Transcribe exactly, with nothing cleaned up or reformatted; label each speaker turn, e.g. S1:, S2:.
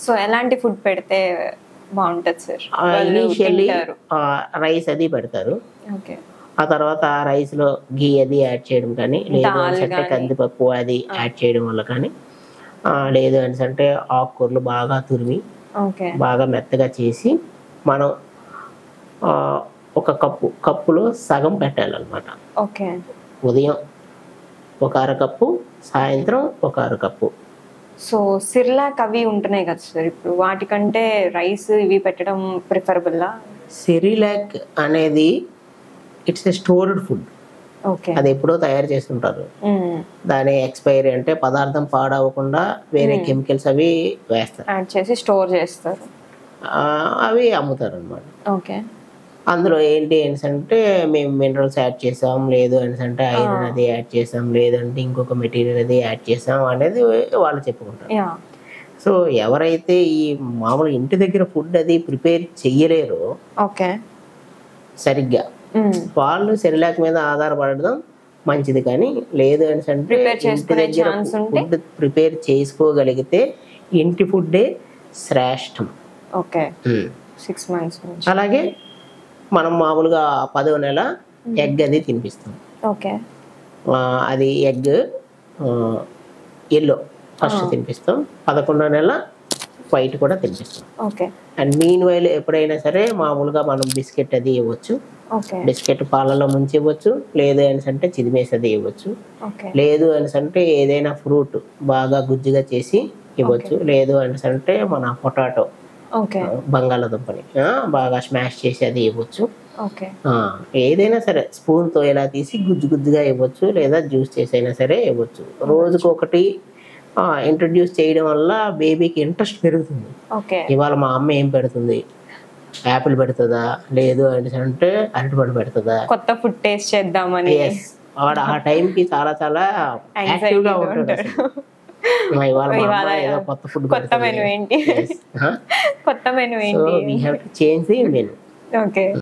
S1: So ఎలాంటి food పెడితే బాగుంటది సార్?
S2: ఇనిషియల్లీ రైస్ అది పెడతారు.
S1: ఓకే.
S2: ఆ తర్వాత ఆ రైస్ లో ఘీ అది యాడ్ చేయడం కానీ, లేదు అంటే కందిపప్పు అది యాడ్ చేయడం వల్ల కానీ, లేదు అంటే ఆకుకూరలు బాగా తురిమి బాగా మెత్తగా చేసి మనం ఒక కప్పు కప్పులో సగం పెట్టాలన్నమాట.
S1: ఓకే.
S2: ఉదయం ఒక అరకప్పు, సాయంత్రం ఒక అరకప్పు.
S1: సో సిర్లాక్ అవి ఉంటున్నాయి కదా సార్, ఇప్పుడు వాటికంటే రైస్ ఇవి పెట్టడం ప్రిఫరబుల్లా?
S2: సిరిలాక్ అనేది it's a stored food.
S1: Okay.
S2: అది ఎప్పుడో తయారు చేస్తుంటారు. దాని ఎక్స్పైరీ అంటే పదార్థం పాడవకుండా వేరే కెమికల్స్ అవి వేస్తారు,
S1: యాడ్ చేసి స్టోర్ చేస్తారు,
S2: అవి అమ్ముతారు అన్నమాట.
S1: ఓకే.
S2: అందులో ఏంటి అంటే మేము మినరల్స్ యాడ్ చేసాం, లేదు అంటే ఐరన్ అది యాడ్ చేసాం, లేదంటే ఇంకొక మెటీరియల్ అది యాడ్ చేసాం అనేది వాళ్ళు చెప్పుకుంటారు. సో ఎవరైతే ఈ మామూలు ఇంటి దగ్గర ఫుడ్ అది ప్రిపేర్ చెయ్యలేరో
S1: ఓకే
S2: సరిగ్గా, వాళ్ళు సెరిలాక్ మీద ఆధారపడడం మంచిది. కానీ లేదు అంటే ఇంటి దగ్గర ఫుడ్ ప్రిపేర్ చేసుకోగలిగితే ఇంటి ఫుడ్డే శ్రేష్టం.
S1: ఓకే. సిక్స్ మంత్స్
S2: అలాగే మనం మామూలుగా పదో నెల ఎగ్ అది తినిపిస్తాం.
S1: ఓకే.
S2: అది ఎగ్ ఎల్లో ఫస్ట్ తినిపిస్తాం, పదకొండో నెల వైట్ కూడా తినిపిస్తాం.
S1: ఓకే.
S2: అండ్ మీన్ వైల్ ఎప్పుడైనా సరే మామూలుగా మనం బిస్కెట్ అది ఇవ్వచ్చు. బిస్కెట్ పాలలో ముంచి ఇవ్వచ్చు, లేదు అంటే చిదిమేసి అది ఇవ్వచ్చు, లేదు అంటే ఏదైనా ఫ్రూట్ బాగా గుజ్జుగా చేసి ఇవ్వచ్చు, లేదు అంటే మన పొటాటో బంగాళాదుంపని బాగా స్మాష్ చేసి అది ఇవ్వచ్చు. ఏదైనా సరే స్పూన్ తో ఇలా తీసి గుజ్జు గుజ్జుగా ఇవ్వచ్చు, లేదా జ్యూస్ చేసి అయినా సరే ఇవ్వచ్చు. రోజుకు ఒకటి ఇంట్రడ్యూస్ చేయడం వల్ల బేబీకి ఇంట్రెస్ట్ పెరుగుతుంది. ఇవాళ మా అమ్మ ఏం పెడుతుంది, యాపిల్ పెడుతుందా, లేదు అంటే అరటిపండు పెడుతుందా,
S1: కొత్త ఫుడ్ టేస్ట్ చేద్దామని
S2: వాడు ఆ టైంకి చాలా చాలా యాక్టివ్ గా ఉంటాడు. ఇవాళ కొత్త ఫుడ్,
S1: కొత్త మెనూ ఏంటి, కొత్త మెనూ ఏంటి,
S2: చేంజ్ ది మెనూ.
S1: ఓకే.